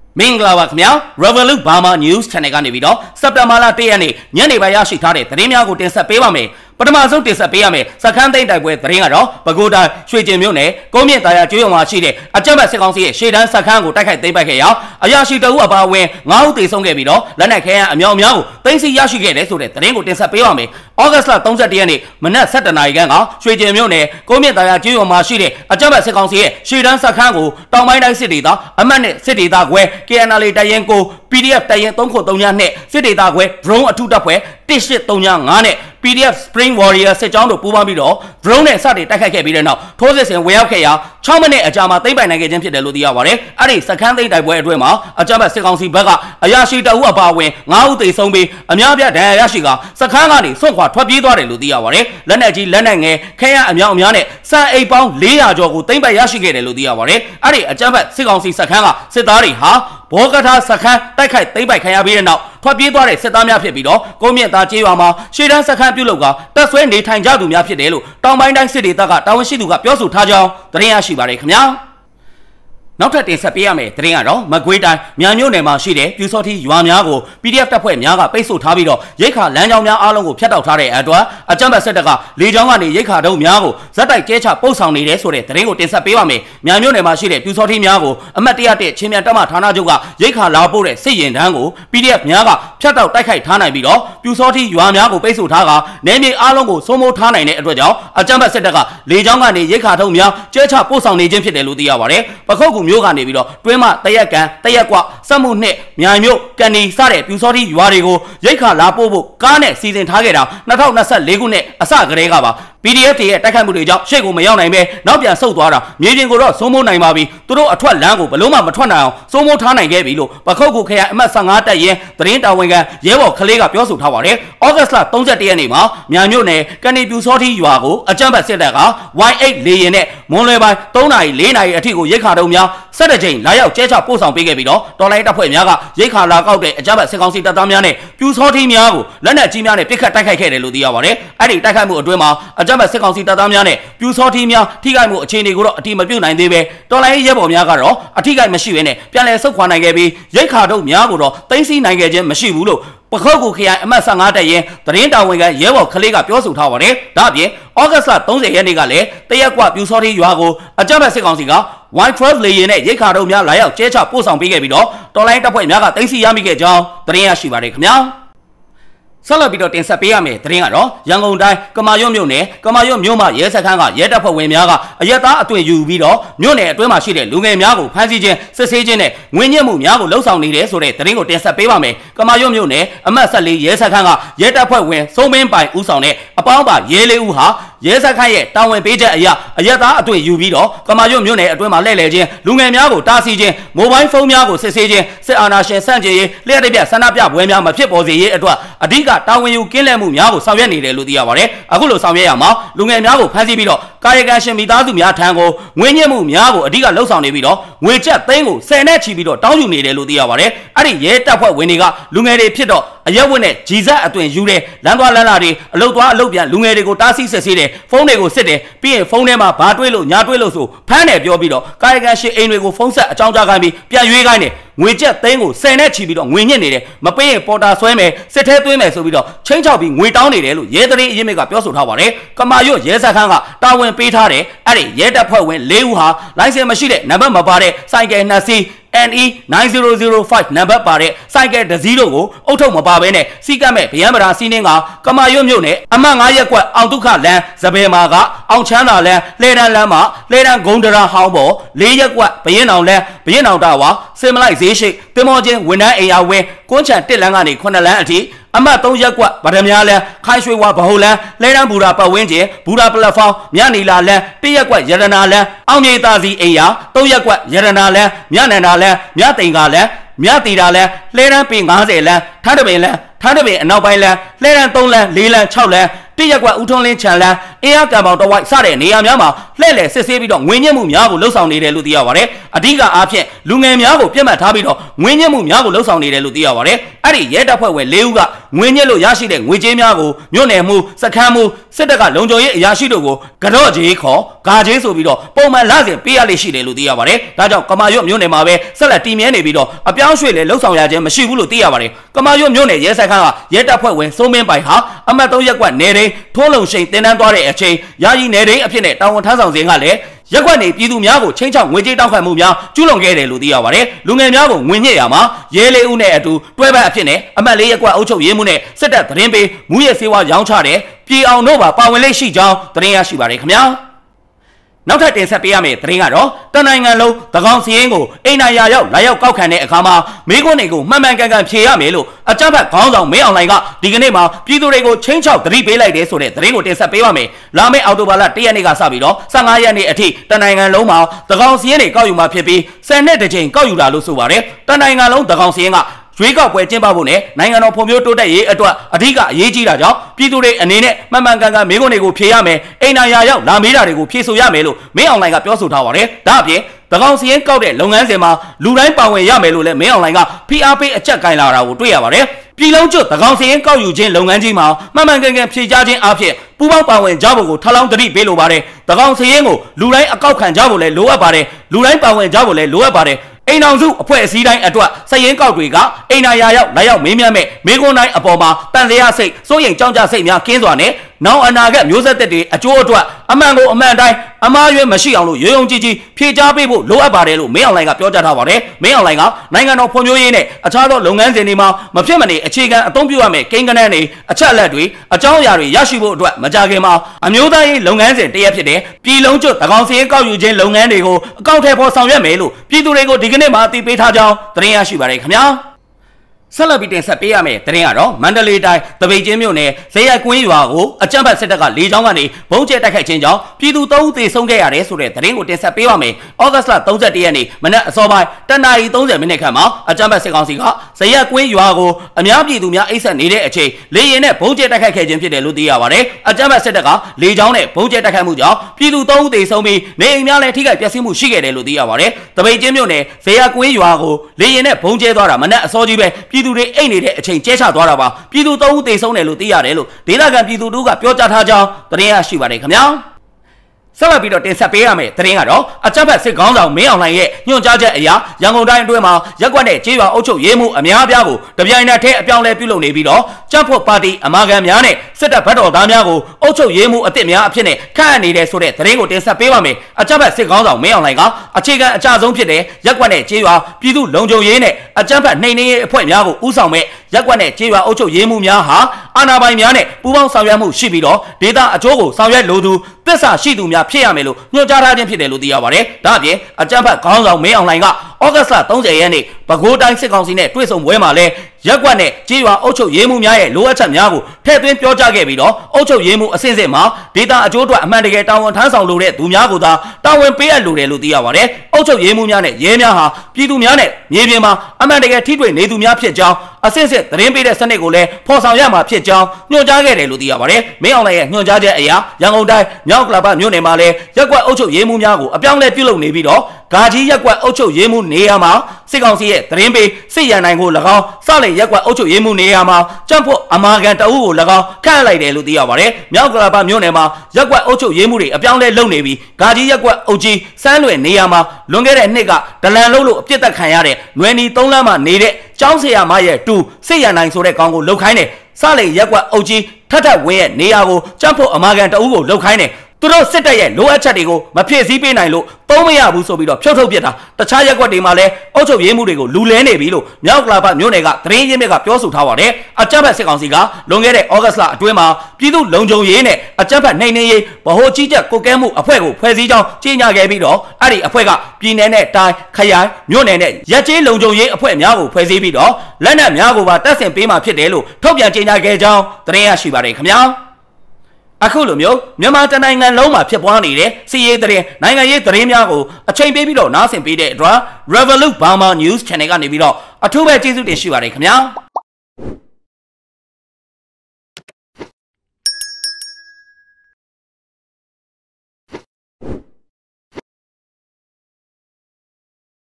မင်္ဂလာပါခင်ဗျာ Revolut Burma News Channel ကနေပြီးတော့စက်တင်ဘာလ1ရက်နေ့ညနေပိုင်းရရှိထားတဲ့သတင်းများကိုတင်ဆက်ပေးပါမယ်ပထမဆုံးတင်ဆက်ပေးရမယ်စခန်းသိမ်းတိုက်ပွဲသတင်းကတော့ပဲခူးတိုင်းရွှေကျင်မြို့နယ်ကုန်းမြင့်တာယာကျွေးရုံမှာရှိတဲ့အကြမ်းဖက်စစ်ကောင်စီရဲ့ရှေ့တန်းစခန်းကိုတိုက်ခိုက်သိမ်းပိုက်ခဲ့ရာအရာရှိတအုပ်အပါအဝင်9ဦးသေဆုံးခဲ့ပြီးတော့လက်နက်ခဲယမ်းအများအများကိုသိမ်းဆည်းရရှိခဲ့တယ်ဆိုတဲ့သတင်းကိုတင်ဆက်ပေးပါမယ်ဩဂတ်လ31ရက်နေ့မနက်7:00နာရီခန့်ကရွှေကျင်မြို့နယ်ကုန်းမြင့်တာယာကျွေးရုံမှာရှိတဲ့အကြမ်းဖက်စစ်ကောင်စီရဲ့ရှေ့တန်းစခန်းကိုတောင်ပိုင်းတိုင်းစစ်ဒေသအမှတ်နဲ့စစ်ဒေသခွဲ KNL တရင်ကို PDF တရင်392နဲ့စစ်ဒေသခွဲ drone အထူးတပ်ဖွဲ့1835နဲ့PDF Spring Warrior စစ်ကြောင်းတို့ပူးပေါင်းပြီးတော့ drone နဲ့စတင်တိုက်ခိုက်ခဲ့ပြီးတဲ့နောက်ထိုးစစ်ဆင်ဝင်ရောက်ခဲ့ရာ6မိနစ်အကြာမှာသိမ်းပိုင်နိုင်ခဲ့ခြင်းဖြစ်တယ်လို့သိရပါတယ်။အဲ့ဒီစခန်းသိမ်းတိုက်ပွဲအတွင်းမှာအကြမ်းဖက်စစ်ကောင်စီဘက်ကအရာရှိတအုပ်အပါအဝင်9ဦးသေဆုံးပြီးအများပြဒဏ်ရာရရှိကစခန်းကနေဆွန့်ခွာထွက်ပြေးသွားတယ်လို့သိရပါတယ်။လက်နက်ကြီးလက်နက်ငယ်ခဲယမ်းအများအများနဲ့စံအိတ်ပေါင်း400ကျော်ကိုသိမ်းပိုင်ရရှိခဲ့တယ်လို့သိရပါတယ်။အဲ့ဒီအကြမ်းဖက်စစ်ကောင်စီစခန်းကစစ်သားတွေဟာဘောကထာစခန်းတိုက်ခိုက်သိမ်းပိုက်ခံရပြီးတဲ့နောက်ထွက်ပြေးသွားတဲ့စစ်သားများဖြစ်ပြီးတော့ကုန်းမြင့်သားကျေးရွာမှာရှေ့တန်းစခန်းပြုလုပ်ကတပ်ဆွဲနေထိုင်ကြသူများဖြစ်တယ်လို့တောင်ပိုင်းတိုင်းစစ်ဒေသကတာဝန်ရှိသူကပြောဆိုထားကြောင်းသတင်းရရှိပါတယ်ခင်ဗျာနောက်ထပ်တင်ဆက်ပေးရမယ်သတင်းကတော့မကွေးတိုင်းမြန်မြို့နယ်မှာရှိတဲ့ပြူစောတိရွာများကို PDF တပ်ဖွဲ့များကပိတ်ဆို့ထားပြီးတော့ရိတ်ခါလမ်းကြောင်းများအားလုံးကိုဖျက်တောက်ထားတဲ့အတွက်အကြမ်းဖက်စစ်တပ်ကလေကြောင်းကနေရိတ်ခါတုံးများကိုဇက်တိုက်ကျဲချပို့ဆောင်နေတယ်ဆိုတဲ့သတင်းကိုတင်ဆက်ပေးပါမယ်မြန်မြို့နယ်မှာရှိတဲ့ပြူစောတိများကိုအမှတ်101ချင်းမြန်တပ်မဌာနချုပ်ကရိတ်ခါလာပို့တဲ့စစ်ရင်တန်းကို PDF များကဖျက်တောက်တိုက်ခိုက်ထားနိုင်ပြီးတော့ပြူစောတိရွာများကိုပိတ်ဆို့ထားကနယ်မြေအားလုံးကိုစိုးမိုးထားနိုင်တဲ့အတွက်ကြောင့်အကြမ်းဖက်စစ်တပ်ကလေကြောင်းကနေရိတ်ခါတုံးများကျဲချပို့ဆောင်နေခြင်းဖြစ်တယ်လို့သိရပါတယ်ပခုတ်ကူမျိုးကနေပြီးတော့တွင်းမတရက်ကန်တရက်ကွစက်မှုနှစ်မြိုင်မြို့ကန်နီစတဲ့ပြူစောတိရွာတွေကိုရိတ်ခါလာပို့ဖို့ကားနဲ့စီစဉ်ထားခဲ့တာ2024ခုနှစ်အစကတည်းကပါ PDF တွေရဲ့တိုက်ခိုက်မှုတွေကြောင့်ရှေ့ကိုမရောက်နိုင်ပဲနောက်ပြန်ဆုတ်သွားတာမြေပြင်ကိုတော့စိုးမိုးနိုင်ပါပြီသူတို့အထွက်လမ်းကိုဘလို့မှမထွက်နိုင်အောင်စိုးမိုးထားနိုင်ခဲ့ပြီလို့ပခုတ်ကူခရိုင်အမှတ်15တပ်ရင်သတင်းတာဝန်ခံရဲဘော်ခလေးကပြောဆိုထားပါတယ်ဩဂတ်လ31ရက်နေ့မှာမြိုင်မြို့နယ်ကန်နီပြူစောတိရွာကိုအကြမ်းဖက်စစ်တပ်က Y8 လေယာဉ်နဲ့မွန်လွယ်ပိုင်း3နာရီ4နာရီအထိကိုရိတ်ခါတုံးများ17ကြိမ်လာရောက်ကျဲချပို့ဆောင်ပေးခဲ့ပြီးတော့တော်လိုင်းတပ်ဖွဲ့များကရိတ်ခါလာကောက်တဲ့အကြမ်းဖက်စစ်ကောင်စီတပ်သားများနဲ့ပြူစောတိများကိုလက်နက်ကြီးများနဲ့ပစ်ခတ်တိုက်ခိုက်ခဲ့တယ်လို့သိရပါတယ်အဲ့ဒီတိုက်ခိုက်မှုအတွင်းမှာအကြမ်းဖက်စစ်ကောင်စီတပ်သားများနဲ့ပြူစောတိများထိခိုက်မှုအခြေအနေကိုတော့အတိမပြုတ်နိုင်သေးပဲတော်လိုင်းရဲဘော်များကတော့အထိခိုက်မရှိဘဲနဲ့ပြန်လည်ဆုတ်ခွာနိုင်ခဲ့ပြီးရိတ်ခါတုံးများကိုတော့သိမ်းဆည်းနိုင်ခဲ့ခြင်းမရှိဘူးလို့ပခုတ်ကူခရိုင်အမှတ်15တပ်ရင်သတင်းတာဝန်ခံရဲဘော်ခလေးကပြောဆိုထားပါတယ်ဒါအပြင်ဩဂတ်လ30ရက်နေ့ကလည်းတရက်ကွပြူစောတိရွာကိုအကြမ်းဖက်စစ်ကောင်စီက Y12 လေယာဉ်နဲ့ရိတ်ခါတုံးများလာရောက်ကျဲချပို့ဆောင်ပေးခဲ့ပြီးတော့တော်လိုင်းတပ်ဖွဲ့များကသိမ်းဆည်းရမိခဲ့ကြောင်းသတင်းရရှိပါတယ်ခင်ဗျာဆက်လက်ပြီးတော့တင်ဆက်ပေးရမယ်သတင်းကတော့ရန်ကုန်တိုင်းကမာရွတ်မြို့နယ်ကမာရွတ်မြို့မှာရဲစခန်းကရဲတပ်ဖွဲ့ဝင်များကအရက်သားအသွင်ယူပြီးတော့မြို့နယ်အတွင်းမှာရှိတဲ့လူငယ်များကိုဖမ်းဆီးခြင်းစစ်ဆေးခြင်းနဲ့ငွေညှစ်မှုများကိုလှုပ်ဆောင်နေတယ်ဆိုတဲ့သတင်းကိုတင်ဆက်ပေးပါမယ်ကမာရွတ်မြို့နယ်အမှတ်14ရဲစခန်းကရဲတပ်ဖွဲ့ဝင်စိုးမင်းပိုင်ဦးဆောင်တဲ့အပေါင်းပါရဲလေးဦးဟာရဲစခန်းရဲ့တာဝန်ပေးချက်အရအရက်သားအသွင်ယူပြီးတော့ကမာရွတ်မြို့နယ်အတွင်းမှာလှည့်လည်ခြင်းလူငယ်များကိုတားဆီးခြင်းမိုဘိုင်းဖုန်းများကိုစစ်ဆေးခြင်းစစ်အာဏာရှင်ဆန့်ကျင်ရေးလျှက်တပြဆန္ဒပြပွဲများမဖြစ်ပေါ်စေရေးအတွက်အဓိကတာဝန်ယူကင်းလှည့်မှုများကိုဆောင်ရွက်နေတယ်လို့သိရပါတယ်အခုလိုဆောင်ရွက်ရမှာလူငယ်များကိုဖမ်းဆီးပြီးတော့ကာယကံရှင်မိသားစုများထံကိုငွေညှစ်မှုများကိုအဓိကလှုပ်ဆောင်နေပြီးတော့ငွေကျပ်သိန်းကို10နဲ့ချီပြီးတော့တောင်းယူနေတယ်လို့သိရပါတယ်အဲ့ဒီရဲတပ်ဖွဲ့ဝင်တွေကလူငယ်တွေဖြစ်တော့အရက်ဝတ်နဲ့ဂျီဇက်အသွင်ယူတယ်လမ်းသွားလမ်းလာတွေအလုတ်သွားအလုတ်ပြန်လူငယ်တွေကိုတားဆီးစစ်ဆေးတယ်ဖုန်းတွေကိုစစ်တယ်ပြီးရင်ဖုန်းထဲမှာဘာတွေးလို့ညာတွေးလို့ဆိုဖမ်းတယ်ပြောပြီးတော့ကာယကံရှင်အိမ်တွေကိုဖုန်းဆက်အကြောင်းကြားခိုင်းပြီးပြန်ရွေးခိုင်းတယ်ငွေကျပ်သိန်းကို10နဲ့ချီပြီးတော့ငွေညှစ်နေတယ်မပေးရင်ပေါ်တာဆွဲမယ်စစ်ထဲသွင်းမယ်ဆိုပြီးတော့ချင်းချောက်ပြီးငွေတောင်းနေတယ်လို့ရဲသတင်းအရင်းမြစ်ကပြောဆိုထားပါတယ်ကမာရွတ်ရဲစခန်းကတာဝန်ပေးထားတယ်အဲ့ဒီရဲတပ်ဖွဲ့ဝင်4ဦးဟာလိုင်စင်မရှိတဲ့နံပါတ်မပါတဲ့စိုက်ကယ်2စီးNE 9005နံပါတ်ပါတဲ့စိုက်ကယ်တစ်စီးတို့ကိုအုတ်ထုတ်မပါဘဲနဲ့စီကတ်မဲ့ဗျံပရာစီးနှင်းကကမာရွတ်မြို့နယ်အမှတ်9ရပ်ကွက်အောင်ဒုက္ခလမ်းစပယ်မာကအောင်ချမ်းသာလမ်းလဲတန်းလမ်းမှာလဲတန်းဂုံဒရာဟောင်းပေါ်4ရပ်ကွက်ဘရင်အောင်လမ်းဘရင်အောင်တာဝါစင်မလိုက်ဈေးရှိတင်မောချင်းဝန်ထမ်းအိမ်ယာဝင်းကွန်းချံ1လမ်းကနေ9လမ်းအထိအမှတ်3ရပ်ကွက်ဗဒမြားလမ်းခိုင်ရွှေဝါဗဟုလမ်းလဲတန်းဘူရာပတ်ဝင်းကျင်ဘူရာပလက်ဖောင်းမြနီလာလမ်း1ရပ်ကွက်ရတနာလမ်းအောင်မြေသာစီအိမ်ယာ3ရပ်ကွက်ရတနာလမ်းမြနန္ဒာလမ်းမြတိန်ကလမ်းမြတီတာလမ်းလဲတန်းပင်90လမ်းထန်းတပင်လမ်းထန်းတပင်အနောက်ပိုင်းလမ်းလဲတန်း3လမ်း4လမ်း6လမ်းတရက်ကွက်ဦးထွန်းလင်းချန်လန်းအင်းအားကံပေါင်တဝိုက်စတဲ့နေရာများမှာလှည့်လည်စစ်ဆေးပြီးတော့ငွေညှစ်မှုများကိုလှုပ်ဆောင်နေတယ်လို့သိရပါတယ်အဓိကအားဖြင့်လူငယ်များကိုပြတ်မှတ်ထားပြီးတော့ငွေညှစ်မှုများကိုလှုပ်ဆောင်နေတယ်လို့သိရပါတယ်အဲ့ဒီရဲတပ်ဖွဲ့ဝင်၄ဦးကငွေညှစ်လို့ရရှိတဲ့ငွေကြေးများကိုမြို့နယ်မှုစခန်းမှုစစစ်တပ်ကလုံခြုံရေးအရာရှိတို့ကိုကတော့ကြီးခေါ်ဂါကြီးဆိုပြီးတော့ပုံမှန်လစဉ်ပေးရလိမ့်ရှိတယ်လို့သိရပါတယ်ဒါကြောင့်ကမာရွတ်မြို့နယ်မှာပဲဆက်လက်တည်မြဲနေပြီးတော့အပြောင်းရွှေ့လေလှုပ်ဆောင်ရခြင်းမရှိဘူးလို့သိရပါတယ်ကမာရွတ်မြို့နယ်ရဲစခန်းကရဲတပ်ဖွဲ့ဝင်စိုးမင်းပိုင်ဟာအမှတ်3ရပ်ကွက်နယ်ရင်းထိုးလုံရှိန်တင်တန်းသွားတဲ့အချိန်ယာယီနယ်ရင်းအဖြစ်နဲ့တာဝန်ထမ်းဆောင်စဉ်ကလည်းရက်ကွက်နေပြည်သူများကိုချင်းချောက်ငွေကြေးတောက်ခံမှုများကျူးလွန်ခဲ့တယ်လို့သိရပါတယ်လူငယ်များကိုငွေညှစ်ရမှာရဲလေးဦးနဲ့အတူတွဲဘက်အဖြစ်နဲ့အမှတ်4ရပ်ကွက်အုပ်ချုပ်ရေးမှုနဲ့စစ်တပ်သတင်းပေးမူရဲစေဝါရောင်းချတဲ့ပြည်အောင်တို့ပါဝင်လိမ့်ရှိကြောင်းသတင်းရရှိပါတယ်ခင်ဗျာနောက်ထပ်တင်ဆက်ပေးရမယ့်သတင်းကတော့တနိုင်ငံလုံးသကောင်စီရင်ကိုအိမ်နာယာရောက်လာရောက်ကောက်ခံတဲ့အခါမှာမိခွန်းတွေကိုမှန်မှန်ကန်ကန်ဖြေရမယ်လို့အကြမ်းဖက်ခေါင်းဆောင်မင်းအောင်လှိုင်ကဒီကနေ့မှာပြည်သူတွေကိုချင်းချောက်သတိပေးလိုက်တယ်ဆိုတဲ့သတင်းကိုတင်ဆက်ပေးပါမယ်လာမယ့်အောက်တိုဘာလ1ရက်နေ့ကစပြီးတော့15ရက်နေ့အထိတနိုင်ငံလုံးမှာသကောင်စီရင်တွေကောက်ယူမှာဖြစ်ပြီး10နှစ်တစ်ကြိမ်ကောက်ယူတာလို့ဆိုပါတယ်တနိုင်ငံလုံးသကောင်စီရင်ကရွေးကောက်ပွဲကျင်းပဖို့နဲ့နိုင်ငံတော်ဖွံ့ဖြိုးတိုးတက်ရေးအတွက်အဓိကအရေးကြီးတာကြောင့်ပြည်သူတွေအနေနဲ့မှန်မှန်ကန်ကန်မိခွန်းတွေကိုဖြေရမယ်အိမ်နာယာရောက်လာမေးတာတွေကိုဖြေဆိုရမယ်လို့မင်းအောင်လှိုင်ကပြောဆိုထားပါတယ်ဒါအပြင်သကောင်စီရင်ကောက်တဲ့လုပ်ငန်းစဉ်မှာလူတိုင်းပါဝင်ရမယ်လို့လည်းမင်းအောင်လှိုင်ကဖိအားပေးအကြက်ကင်လာတာကိုတွေ့ရပါတယ်ပြည်လုံးကျွတ်သကောင်စီရင်ကောက်ယူခြင်းလုပ်ငန်းကြီးမှာမှန်မှန်ကန်ကန်ဖြေကြားခြင်းအဖြစ်ပူးပေါင်းပါဝင်ကြဖို့ကိုထပ်လောင်းတတိပေးလိုပါတယ်သကောင်စီရင်ကိုလူတိုင်းအကောက်ခံကြဖို့လည်းလိုအပ်ပါတယ်လူတိုင်းပါဝင်ကြဖို့လည်းလိုအပ်ပါတယ်အိမ်အောင်စုအဖွဲ့အစည်းတိုင်းအတွက်စည်ရင်ကောက်တွေကအိမ်နာယာရောက်လာရောက်မင်းမြတ်မဲ့မိခွန်းတိုင်းအပေါ်မှာတန်တရားစိတ်စိုးရိမ်ကြောင်းကြစိတ်များကင်းစွာနဲ့နောက်အနာဂတ်မျိုးဆက်သက်တွေအကျိုးအတွက်အမှန်ကိုအမှန်တိုင်းအမှားရွေးမရှိအောင်လို့ရုံရုံကြည်ကြည်ဖြေကြားပေးဖို့လိုအပ်ပါတယ်လို့မင်းအောင်လှိုင်ကပြောကြားထားပါတယ်မင်းအောင်လှိုင်ကနိုင်ငံတော်ဖွံ့ဖြိုးရေးနဲ့အခြားသောလုပ်ငန်းစဉ်တွေမှာမဖြစ်မနေအခြေခံအသုံးပြုရမယ့်ကိန်းဂဏန်းတွေအချက်အလက်တွေအကြောင်းအရာတွေရရှိဖို့အတွက်မကြာခင်မှာအမျိုးသားရေးလုပ်ငန်းစဉ်တရက်ဖြစ်တဲ့ပြည်လုံးကျွတ်သကောင်စီရင်ကောက်ယူခြင်းလုပ်ငန်းတွေကိုအကောင့်ထဲပေါ်ဆောင်ရွက်မယ်လို့ပြည်သူတွေကိုဒီကနေ့မှအသိပေးထားကြောင်းသတင်းရရှိပါတယ်ခင်ဗျာဆက်လက်ပြီးတင်ဆက်ပေးရမယ့်သတင်းကတော့မန္တလေးတိုင်းတပိတ်ချင်းမြို့နယ်ဇေယျကွင်းရွာကိုအကြမ်းဖက်စစ်တပ်ကလေကြောင်းကနေဘုံကျဲတိုက်ခိုက်ခြင်းကြောင့်ပြည်သူ3ဦးသေဆုံးခဲ့ရတယ်ဆိုတဲ့သတင်းကိုတင်ဆက်ပေးပါမယ်။ဩဂတ်လ31ရက်နေ့မနက်အစောပိုင်း10:30မိနစ်ခန့်မှာအကြမ်းဖက်စစ်ကောင်စီကဇေယျကွင်းရွာကိုအများပြည်သူများအိပ်စက်နေတဲ့အချိန်လေယာဉ်နဲ့ဘုံကျဲတိုက်ခိုက်ခဲ့ခြင်းဖြစ်တယ်လို့သိရပါတယ်။အကြမ်းဖက်စစ်တပ်ကလေကြောင်းနဲ့ဘုံကျဲတိုက်ခိုက်မှုကြောင့်ပြည်သူ3ဦးသေဆုံးပြီးနေအိမ်များလည်းထိခိုက်ပျက်စီးမှုရှိခဲ့တယ်လို့သိရပါတယ်။တပိတ်ချင်းမြို့နယ်ဇေယျကွင်းရွာကိုလေယာဉ်နဲ့ဘုံကျဲသွားတာမနက်အစောကြီးပဲပြည်သူတွေအိတ်နေတဲ့အချိန်ကျဲချသွားတာပါပြည်သူ3ဦးသေဆုံးတယ်လို့သိရတယ်လို့ဒေသခံပြည်သူတို့ကပြောကြားထားကြောင်းသတင်းရရှိပါတယ်ခင်ဗျာဆက်လက်ပြီးတော့တင်ဆက်ပေးရမယ့်သတင်းကတော့အကြမ်းဖက်စစ်ကောင်ဆောင်မင်းအောင်လှိုင်ရဲ့ညွှန်ကြားချက်အရရန်ကုန်တိုင်းအတွင်းမှာရက်ကွက်နဲ့ကြေးရွာအုပ်ချုပ်ရေးမှုအများအပြားကိုတပြိုင်နက်တည်းအပြောင်းလဲပြုလုပ်နေပြီးတော့ကြံ့ဖို့ပါတီအမာခံများနဲ့စစ်တပ်ဗတ်တော်သားများကိုအုပ်ချုပ်ရေးမှုအသစ်များအဖြစ်နဲ့ခန့်အပ်နေတဲ့ဆိုတဲ့သတင်းကိုတင်ဆက်ပေးပါမယ်အကြမ်းဖက်စစ်ကောင်ဆောင်မင်းအောင်လှိုင်ကအခြေခံအကြဆုံးဖြစ်တဲ့ရက်ကွက်နဲ့ကြေးရွာပြည်သူလုံခြုံရေးနဲ့အကြမ်းဖက်နှိမ်နင်းရေးအဖွဲ့များကိုဦးဆောင်မဲ့ရက်ကွက်နဲ့ကြေးရွာအုပ်ချုပ်ရေးမှုများဟာအာဏာပိုင်များနဲ့ပူးပေါင်းဆောင်ရွက်မှုရှိပြီးတော့ဒေသအကျိုးကိုဆောင်ရွက်လိုသူသစ္စာရှိသူများဖြစ်ရမယ်လို့ညွှန်ကြားထားခြင်းဖြစ်တယ်လို့သိရပါတယ်။ဒါ့အပြင်အကြမ်းဖက်ခေါင်းဆောင်မင်းအောင်လှိုင်ကဩဂတ်လ30ရက်နေ့ပဲခူးတိုင်းစစ်ကောင်စီနဲ့တွေ့ဆုံပွဲမှာလဲရက်ကွက်နဲ့ကြေးရွာအုပ်ချုပ်ရေးမှုများရဲ့လိုအပ်ချက်များကိုထည့်သွင်းပြောကြားခဲ့ပြီးတော့အုပ်ချုပ်ရေးမှုအစဉ်စဉ်မှာဒေသအကျိုးအတွက်အမှန်တကယ်တာဝန်ထမ်းဆောင်လိုတဲ့သူများကိုသာတာဝန်ပေးအပ်လိုတယ်လို့သိရပါတယ်။အုပ်ချုပ်ရေးမှုများနဲ့ရဲများဟာပြည်သူများနဲ့မြေပြင်မှာအမှန်တကယ်ထိတွေ့နေသူများဖြစ်ကြောင်းအစစ်စစ်သတင်းပေးတဲ့စနစ်ကိုလည်းဖော်ဆောင်ရမှာဖြစ်ကြောင်းညွှန်ကြားခဲ့တယ်လို့သိရပါတယ်။မင်းအောင်လှိုင်ရဲ့ညွှန်ကြားချက်အရရန်ကုန်တိုင်းမြောက်ကလာပမြို့နယ်မှာလည်းရက်ကွက်အုပ်ချုပ်ရေးမှုများကိုအပြောင်းလဲပြုလုပ်နေပြီးတော့ဂါကြီးရက်ကွက်အုပ်ချုပ်ရေးမှုနေရာမှာစစ်ကောင်စီရဲ့သတင်းပေးစစ်ရန်နိုင်ကို၎င်းစလိန်ရက်ကွက်အုပ်ချုပ်ရေးမှုနေရာမှာကြံ့ဖို့အမာခံတအုပ်ကို၎င်းခန့်လိုက်တယ်လို့သိရပါတယ်။မြောက်ကလာပမြို့နယ်မှာရက်ကွက်အုပ်ချုပ်ရေးမှုတွေအပြောင်းလဲလုပ်နေပြီးဂါကြီးရက်ကွက်အုပ်ကြီးစန်းလွယ်နေရာမှာလွန်ခဲ့တဲ့နှစ်ကဒလန်လုံးလို့အပြစ်သက်ခံရတဲ့နွယ်နီ3လမ်းမှာနေတဲ့ကျောင်းဆရာမရဲ့တူစစ်ရန်နိုင်ဆိုတဲ့ကောင်ကိုလှုပ်ခိုင်းတယ်စလိန်ရက်ကွက်အုပ်ကြီးထထဝင်းရဲ့နေရာကိုကြံ့ဖို့အမာခံတအုပ်ကိုလှုပ်ခိုင်းတယ်သူတို့စစ်တပ်ရဲ့လိုအပ်ချက်တွေကိုမဖြည့်ဆည်းပေးနိုင်လို့သုံးမရဘူးဆိုပြီးတော့ဖြုတ်ထုတ်ပြစ်တာတခြားရက်ကွက်တွေမှာလည်းအုပ်ချုပ်ရေးမှုတွေကိုလူလဲနေပြီလို့မြောက်ကလာပမြို့နယ်ကသတင်းရင်းမြစ်ကပြောဆိုထားပါတယ်အကြမ်းဖက်စစ်ကောင်စီကလွန်ခဲ့တဲ့ဩဂတ်လအတွင်းမှာပြည်သူလုံခြုံရေးနဲ့အကြမ်းဖက်နှိမ်နင်းရေးဗဟိုကြီးကြပ်ကွပ်ကဲမှုအဖွဲ့ကိုဖွဲ့စည်းကြောင်းကြေညာခဲ့ပြီးတော့အဲ့ဒီအဖွဲ့ကပြည်내နဲ့တိုင်းခရိုင်မြို့နယ်နဲ့ရက်ကျေးလုံခြုံရေးအဖွဲ့များကိုဖွဲ့စည်းပြီးတော့လက်နက်များကိုပါတပ်ဆင်ပေးမှဖြစ်တယ်လို့ထုတ်ပြန်ကြေညာခဲ့ကြောင်းသတင်းရရှိပါတယ်ခင်ဗျာအခုလိုမျိုးမြန်မာတနိုင်ငံလုံးမှာဖြစ်ပွားနေတဲ့စီးရေးသတင်းနိုင်ငံရေးသတင်းများကိုအချိန်ပေးပြီးတော့နားဆင်ပေးတဲ့အတွက် Revolut Burma News Channel ကနေပြီးတော့အထူးပဲကျေးဇူးတင်ရှိပါတယ်ခင်ဗျာ